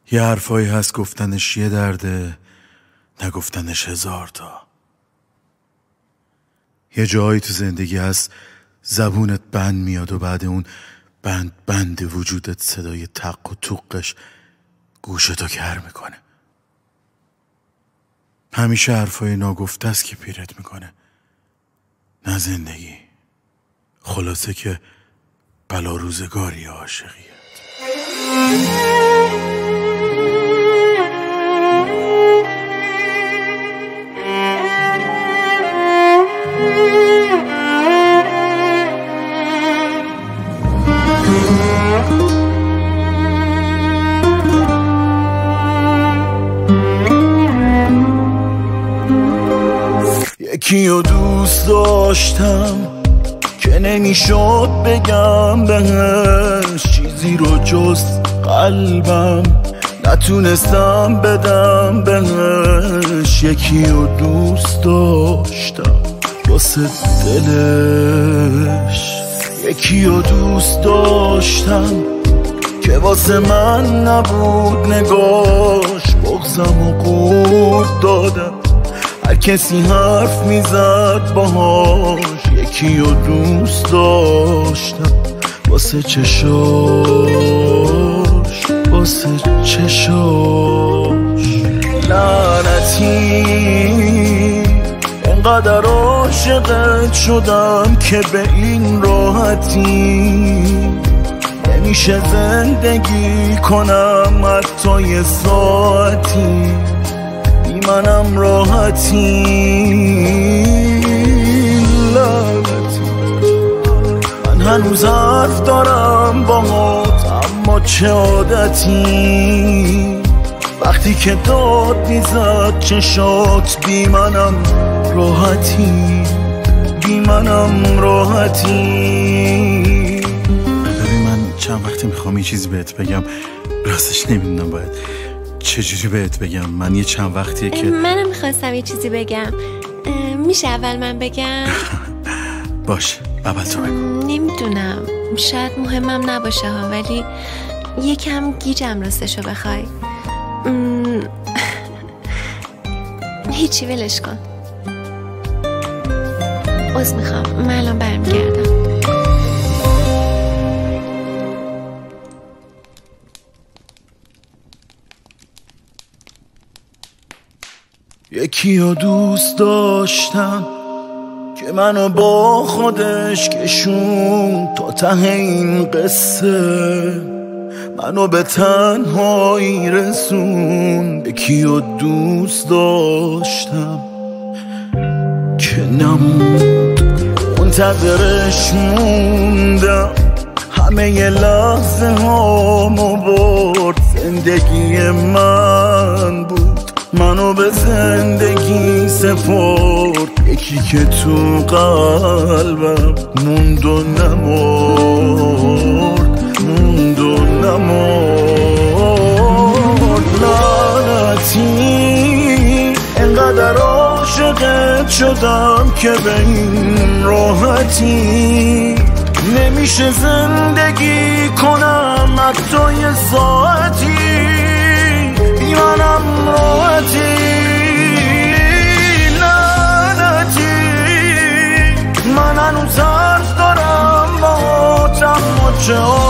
یه حرفایی هست گفتنش یه درده، نگفتنش 1000 تا. یه جایی تو زندگی هست زبونت بند میاد و بعد اون بند وجودت صدای تق و توقش گوشتو کر میکنه. همیشه حرفای ناگفته است که پیرت میکنه، نه زندگی. خلاصه که بلا روزگاری عاشقیت. یکیو دوست داشتم که نمیشد بگم بهش چیزی رو جز قلبم، نتونستم بدم بهش. یکیو دوست داشتم واسه دلش، یکیو دوست داشتم که واسه من نبود نگاش. بغضم و قورت دادم هر کسی حرف میزد باهاش. یکیو دوست داشتم واسه چشاش، واسه چشاش. لعنتی انقدر عاشقت شدم که به این راحتی نمیشه زندگی کنم حتی یه ساعتی. بی منم راحتی، لعنتی. من هنوز حرف دارم باهات، اما چه عادتی وقتی که داد میزد چشات. بی منم راحتی، بی منم راحتی. ببین من چند وقتی میخوام یه چیزی بهت بگم، راستش نمیدونم باید چجوری بهت بگم. من یه چند وقتیه که منم میخواستم یه چیزی بگم. میشه اول من بگم؟ باشه اول تو بگو. نمیدونم، شاید مهمم نباشه ها، ولی یکم گیجم راستشو بخوای. هیچی، ولش کن. عذر میخوام، من الان برمیگردم. یکیو دوست داشتم که منو با خودش کشون تا ته این قصه، منو به تنهایی رسون. یکیو دوست داشتم که نموند، منتظرش موندم، همه ی لحظه هامو برد. زندگی من بود، منو به زندگی سپرد. یکی که تو قلبم موند و نمرد، موند و نمرد. لعنتی انقدر عاشقت شدم که به این راحتی نمیشه زندگی کنم حتی یه ساعتی. بی منم راحتی، لعنتی. من هنوز حرف دارم با تم و چه